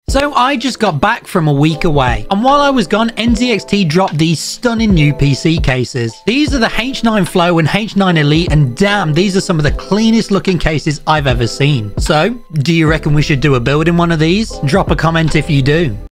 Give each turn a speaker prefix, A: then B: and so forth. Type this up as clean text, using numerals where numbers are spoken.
A: So I just got back from a week away, and while I was gone, NZXT dropped these stunning new PC cases. These are the H9 Flow and H9 Elite, and damn, these are some of the cleanest looking cases I've ever seen. So, do you reckon we should do a build in one of these? Drop a comment if you do.